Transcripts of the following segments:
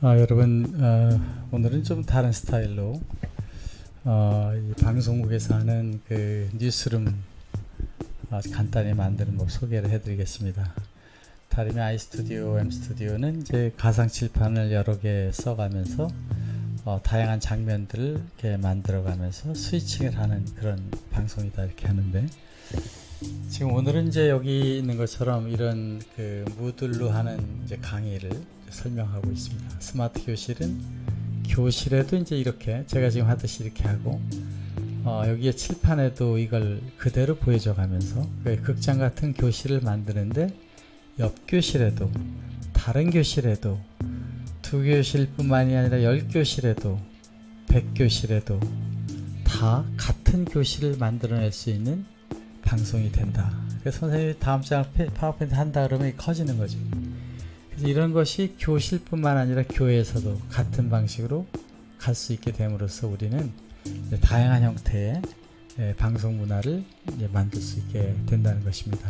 여러분, 오늘은 좀 다른 스타일로 이 방송국에서 하는 그 뉴스룸 간단히 만드는 법 소개를 해드리겠습니다. 다름이 아이스튜디오, 엠스튜디오는 이제 가상 칠판을 여러 개 써가면서 다양한 장면들을 이렇게 만들어가면서 스위칭을 하는 그런 방송이다 이렇게 하는데, 지금 오늘은 이제 여기 있는 것처럼 이런 그 무들로 하는 이제 강의를 설명하고 있습니다. 스마트 교실은 교실에도 이제 이렇게 제가 지금 하듯이 이렇게 하고, 여기에 칠판에도 이걸 그대로 보여줘 가면서 극장 같은 교실을 만드는데, 옆 교실에도 다른 교실에도 2교실뿐만이 아니라 10교실에도 100교실에도 다 같은 교실을 만들어낼 수 있는 방송이 된다. 그래서 선생님이 다음 장 파워포인트 한다 그러면 커지는 거죠. 그래서 이런 것이 교실뿐만 아니라 교회에서도 같은 방식으로 갈 수 있게 됨으로써 우리는 다양한 형태의 방송 문화를 만들 수 있게 된다는 것입니다.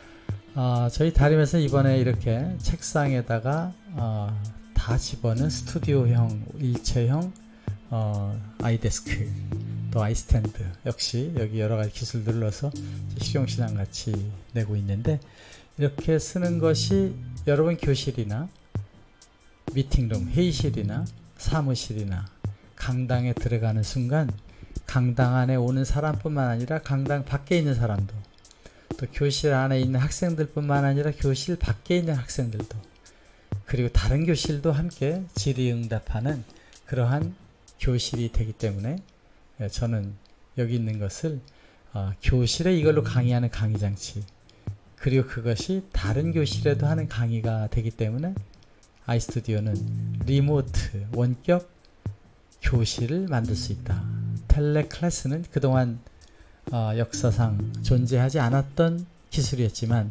저희 다림에서 이번에 이렇게 책상에다가 다 집어넣은 스튜디오형, 일체형 아이데스크, 또 아이스탠드, 역시 여기 여러가지 기술들을 넣어서 실용신앙 같이 내고 있는데, 이렇게 쓰는 것이 여러분 교실이나 미팅룸, 회의실이나 사무실이나 강당에 들어가는 순간 강당 안에 오는 사람뿐만 아니라 강당 밖에 있는 사람도, 또 교실 안에 있는 학생들뿐만 아니라 교실 밖에 있는 학생들도, 그리고 다른 교실도 함께 질의응답하는 그러한 교실이 되기 때문에 저는 여기 있는 것을 교실에 이걸로 강의하는 강의장치, 그리고 그것이 다른 교실에도 하는 강의가 되기 때문에 아이스튜디오는 리모트, 원격 교실을 만들 수 있다. 텔레클래스는 그동안 역사상 존재하지 않았던 기술이었지만,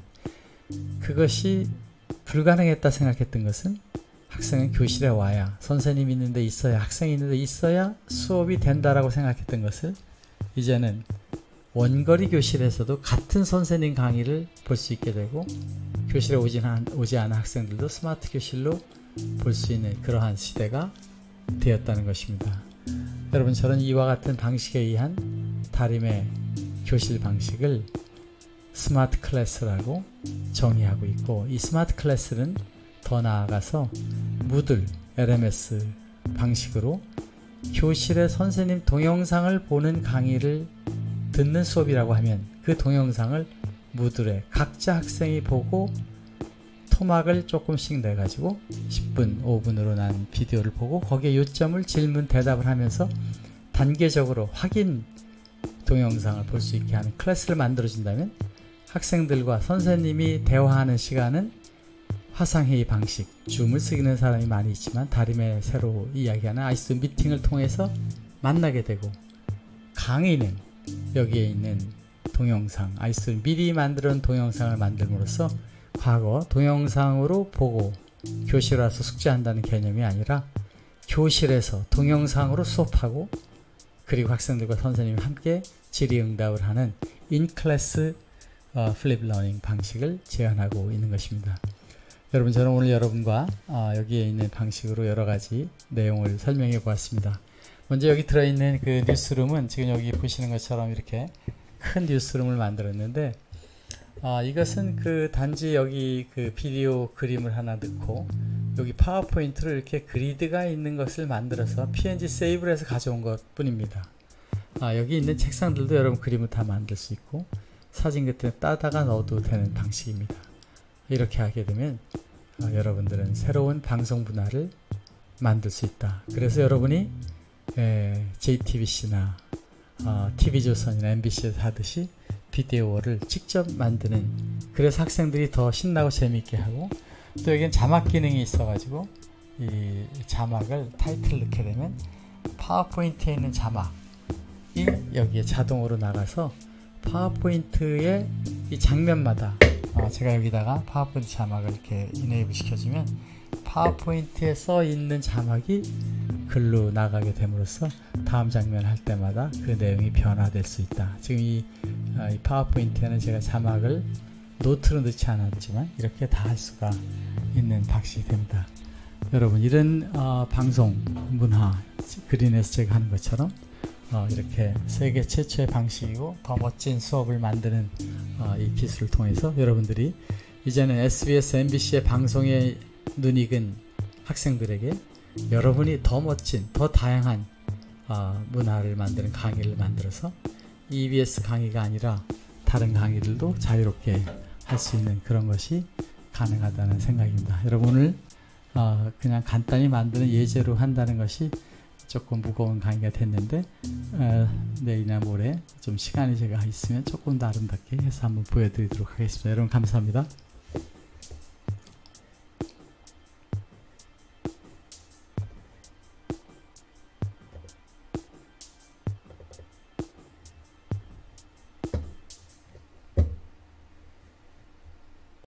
그것이 불가능했다 생각했던 것은 학생은 교실에 와야, 선생님이 있는데 있어야, 학생이 있는데 있어야 수업이 된다라고 생각했던 것을 이제는 원거리 교실에서도 같은 선생님 강의를 볼 수 있게 되고, 교실에 오지 않은 학생들도 스마트 교실로 볼 수 있는 그러한 시대가 되었다는 것입니다. 여러분, 저는 이와 같은 방식에 의한 다림의 교실 방식을 스마트 클래스라고 정의하고 있고, 이 스마트 클래스는 더 나아가서 무들, LMS 방식으로 교실에 선생님 동영상을 보는 강의를 듣는 수업이라고 하면, 그 동영상을 무들에 각자 학생이 보고 토막을 조금씩 내가지고 10분, 5분으로 난 비디오를 보고 거기에 요점을 질문, 대답을 하면서 단계적으로 확인 동영상을 볼 수 있게 하는 클래스를 만들어준다면, 학생들과 선생님이 대화하는 시간은 화상회의 방식, 줌을 쓰는 사람이 많이 있지만 다림에 새로 이야기하는 아이스 미팅을 통해서 만나게 되고, 강의는 여기에 있는 동영상, 아이스 미리 만들어 놓은 동영상을 만듦으로써 과거 동영상으로 보고 교실 와서 숙제한다는 개념이 아니라 교실에서 동영상으로 수업하고, 그리고 학생들과 선생님이 함께 질의응답을 하는 인클래스 플립 러닝 방식을 제안하고 있는 것입니다. 여러분, 저는 오늘 여러분과 여기에 있는 방식으로 여러가지 내용을 설명해 보았습니다. 먼저 여기 들어있는 그 뉴스룸은 지금 여기 보시는 것처럼 이렇게 큰 뉴스룸을 만들었는데, 이것은 그 단지 여기 그 비디오 그림을 하나 넣고 여기 파워포인트로 이렇게 그리드가 있는 것을 만들어서 PNG 세이브를 해서 가져온 것 뿐입니다. 여기 있는 책상들도 여러분 그림을 다 만들 수 있고 사진 같은 데 따다가 넣어도 되는 방식입니다. 이렇게 하게 되면 여러분들은 새로운 방송 문화를 만들 수 있다. 그래서 여러분이 JTBC나 TV조선이나 MBC에서 하듯이 비디오를 직접 만드는, 그래서 학생들이 더 신나고 재미있게 하고, 또 여기는 자막 기능이 있어가지고 이 자막을 타이틀 넣게 되면 파워포인트에 있는 자막이 여기에 자동으로 나가서 파워포인트의 이 장면마다 제가 여기다가 파워포인트 자막을 이렇게 이네이블 시켜주면 파워포인트에 써 있는 자막이 글로 나가게 됨으로써 다음 장면 할 때마다 그 내용이 변화될 수 있다. 지금 이 파워포인트에는 제가 자막을 노트로 넣지 않았지만 이렇게 다 할 수가 있는 방식이 됩니다. 여러분 이런 방송 문화 그린에서 제가 하는 것처럼 이렇게 세계 최초의 방식이고 더 멋진 수업을 만드는 이 기술을 통해서 여러분들이 이제는 SBS, MBC의 방송에 눈 익은 학생들에게 여러분이 더 멋진, 더 다양한 문화를 만드는 강의를 만들어서 EBS 강의가 아니라 다른 강의들도 자유롭게 할 수 있는 그런 것이 가능하다는 생각입니다. 여러분 오늘 그냥 간단히 만드는 예제로 한다는 것이 조금 무거운 강의가 됐는데 내일이나 모레 좀 시간이 제가 있으면 조금 더 아름답게 해서 한번 보여드리도록 하겠습니다. 여러분 감사합니다.